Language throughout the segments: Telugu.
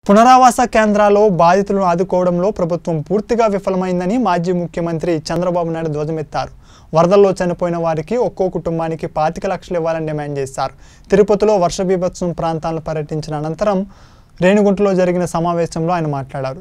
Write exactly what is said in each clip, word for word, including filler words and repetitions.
పునరావాస కేంద్రాల్లో బాధితులను ఆదుకోవడంలో ప్రభుత్వం పూర్తిగా విఫలమైందని మాజీ ముఖ్యమంత్రి చంద్రబాబు నాయుడు ధ్వజమెత్తారు. వరదల్లో చనిపోయిన వారికి ఒక్కో కుటుంబానికి పాతిక లక్షలు ఇవ్వాలని డిమాండ్ చేశారు. తిరుపతిలో వర్ష బీభత్సం ప్రాంతాలను పర్యటించిన అనంతరం రేణిగుంటలో జరిగిన సమావేశంలో ఆయన మాట్లాడారు.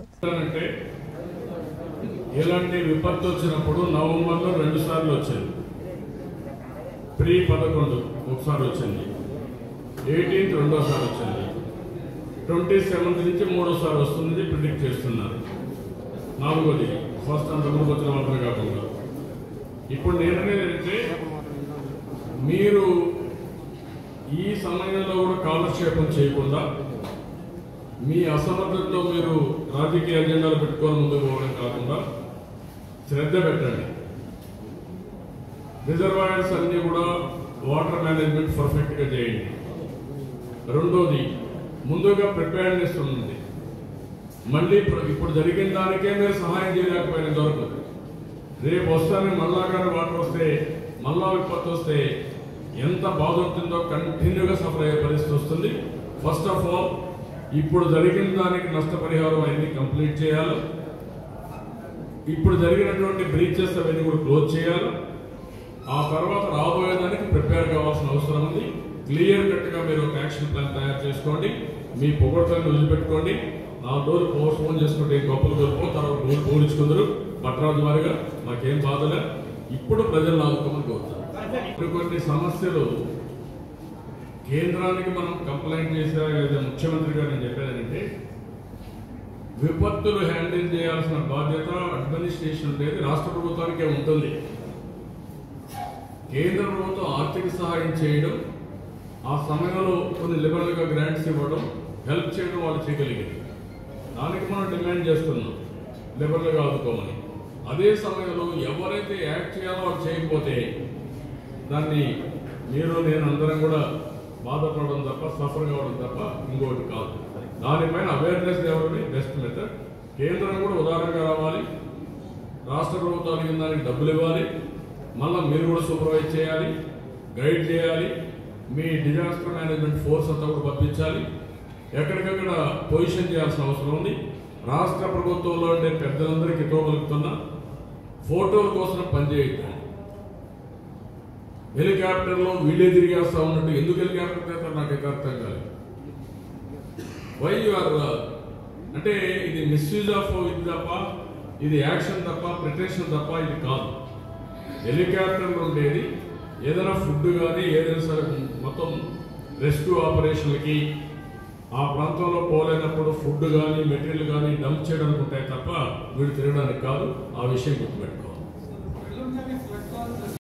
ఇలాంటి విపత్తు వచ్చినప్పుడు నవంబర్లో రెండు సార్లు వచ్చింది. ప్రీ పదకొండు ఒకసారి వచ్చింది, ఎయిటీన్త్ రెండోసారి వచ్చింది, ట్వంటీ సెవెంత్ నుంచి మూడోసారి వస్తుంది ప్రిడిక్ట్ చేస్తున్నారు. నాలుగోది ఫస్ట్ అంత ముందుకు వచ్చిన మాత్రం కాకుండా ఇప్పుడు నేననేదంటే, మీరు ఈ సమయంలో కూడా కాలక్షేపం చేయకుండా మీ అసమర్థతతో మీరు రాజకీయ అజెండాలు పెట్టుకొని ముందుకు పోవడం కాకుండా శ్రద్ధ పెట్టండి. రిజర్వాయర్స్ అన్ని కూడా వాటర్ మేనేజ్మెంట్ పర్ఫెక్ట్గా చేయండి. రెండోది, ముందుగా ప్రిపేర్నెస్ ఉంది. మళ్ళీ ఇప్పుడు జరిగిన దానికే మీరు సహాయం చేయలేకపోయిన దొరకదు. రేపు వస్తానే మళ్ళా కానీ వాటర్ వస్తే, మళ్ళా విపత్తు వస్తే ఎంత బాధ ఉంటుందో కంటిన్యూగా సఫర్ అయ్యే పరిస్థితి వస్తుంది. ఫస్ట్ ఆఫ్ ఆల్ ఇప్పుడు జరిగిన దానికి నష్టపరిహారం అన్ని కంప్లీట్ చేయాలి. ఇప్పుడు జరిగినటువంటి బ్రీచెస్ అవన్నీ కూడా క్లోజ్ చేయాలి. ఆ తర్వాత రాబోయేదానికి ప్రిపేర్ కావాల్సిన అవసరం ఉంది. క్లియర్ కట్గా మీరు ఒక యాక్షన్ ప్లాన్ తయారు చేసుకోండి. మీ పొగడ్తలను వదిలిపెట్టుకోండి. నాలుగు రోజులు పోస్ట్ పోన్ చేసుకుంటే గొప్పలు గొప్ప తర్వాత రోజులు పోల్చుకుందరు పట్టరాజు వారిగా. మాకేం బాధలే. ఇప్పుడు ప్రజలను ఆదుకోమని కోరుతారు. కొన్ని సమస్యలు కేంద్రానికి మనం కంప్లైంట్ చేసే ముఖ్యమంత్రి గారు నేను చెప్పేదంటే, విపత్తులు హ్యాండిల్ చేయాల్సిన బాధ్యత అడ్మినిస్ట్రేషన్ ఉండేది రాష్ట్ర ప్రభుత్వానికే ఉంటుంది. కేంద్ర ప్రభుత్వం ఆర్థిక సహాయం చేయడం, ఆ సమయంలో కొన్ని లిబరల్గా గ్రాంట్స్ ఇవ్వడం, హెల్ప్ చేయడం వాళ్ళు చేయగలిగింది. దానికి మనం డిమాండ్ చేస్తున్నాం లిబరల్గా ఆదుకోమని. అదే సమయంలో ఎవరైతే యాక్ట్ చేయాలో వాళ్ళు చేయకపోతే దాన్ని మీరు నేను అందరం కూడా బాధపడడం తప్ప, సఫర్ కావడం తప్ప ఇంకోటి కాదు. దానిపైన అవేర్నెస్ తేవడమే బెస్ట్ మెథడ్. కేంద్రం కూడా ఉదాహరణగా రావాలి, రాష్ట్ర ప్రభుత్వానికి దానికి డబ్బులు ఇవ్వాలి, మళ్ళీ మీరు కూడా సూపర్వైజ్ చేయాలి, గైడ్ చేయాలి. మీ డిజాస్టర్ మేనేజ్మెంట్ ఫోర్స్ అంతా కూడా పంపించాలి. ఎక్కడికక్కడ పొజిషన్ చేయాల్సిన అవసరం ఉంది. రాష్ట్ర ప్రభుత్వంలో ఉండే పెద్దలందరికీ తోగలుగుతున్న ఫోటోల కోసం పనిచేయద్దు. హెలికాప్టర్లో వీళ్ళే తిరిగేస్తా ఉన్నట్టు ఎందుకు హెలికాప్టర్ చేస్తారు నాకైతే అర్థం కాదు. వై యూఆర్ అంటే ఇది మిస్యూజ్ ఆఫ్ ఇది తప్ప, ఇది యాక్షన్ తప్ప, ప్రిటెన్షన్ తప్ప ఇది కాదు. హెలికాప్టర్లో ఉండేది ఏదైనా ఫుడ్ కానీ ఏదైనా సరే మొత్తం రెస్క్యూ ఆపరేషన్లకి ఆ ప్రాంతంలో పోలేనప్పుడు ఫుడ్ కానీ మెటీరియల్ కానీ డంప్ చేయడానికి ఉంటాయి తప్ప వీళ్ళు తిరగడానికి కాదు. ఆ విషయం గుర్తుపెట్టుకోవాలి.